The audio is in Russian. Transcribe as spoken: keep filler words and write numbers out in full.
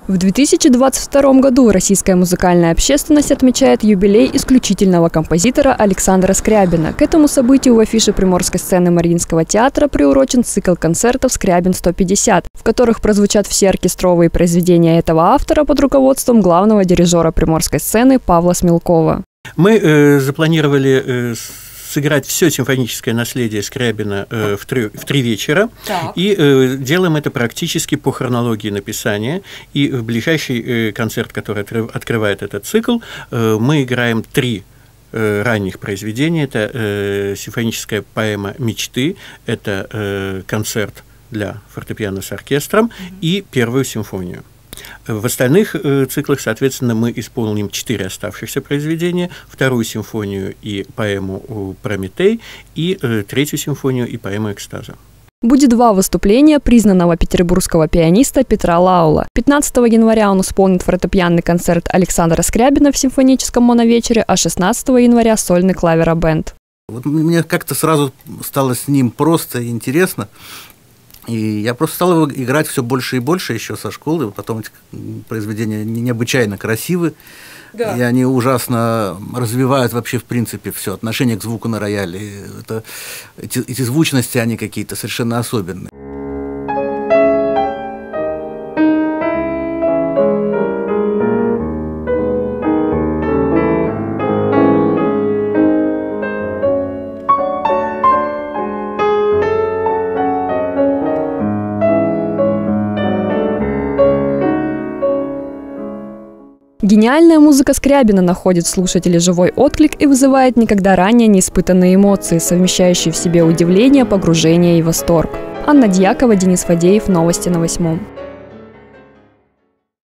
В две тысячи двадцать втором году российская музыкальная общественность отмечает юбилей исключительного композитора Александра Скрябина. К этому событию в афише приморской сцены Мариинского театра приурочен цикл концертов «Скрябин сто пятьдесят», в которых прозвучат все оркестровые произведения этого автора под руководством главного дирижера приморской сцены Павла Смелкова. Мы э, запланировали э, сыграть все симфоническое наследие Скрябина э, в, три, в три вечера. Так. И э, делаем это практически по хронологии написания. И в ближайший э, концерт, который открывает этот цикл, э, мы играем три э, ранних произведения. Это э, симфоническая поэма «Мечты», это э, концерт для фортепиано с оркестром mm-hmm. и первую симфонию. В остальных э, циклах, соответственно, мы исполним четыре оставшихся произведения, вторую симфонию и поэму «Прометей», и э, третью симфонию и поэму «Экстаза». Будет два выступления признанного петербургского пианиста Петра Лаула. пятнадцатого января он исполнит фортепианный концерт Александра Скрябина в симфоническом моновечере, а шестнадцатого января сольный клавера-бенд. Вот мне как-то сразу стало с ним просто и интересно. И я просто стал его играть все больше и больше еще со школы. Потом эти произведения необычайно красивы. Да. И они ужасно развивают вообще, в принципе, все отношение к звуку на рояле. Это, эти, эти звучности, они какие-то совершенно особенные. Гениальная музыка Скрябина находит в слушателе живой отклик и вызывает никогда ранее неиспытанные эмоции, совмещающие в себе удивление, погружение и восторг. Анна Дьякова, Денис Фадеев. Новости на восьмом.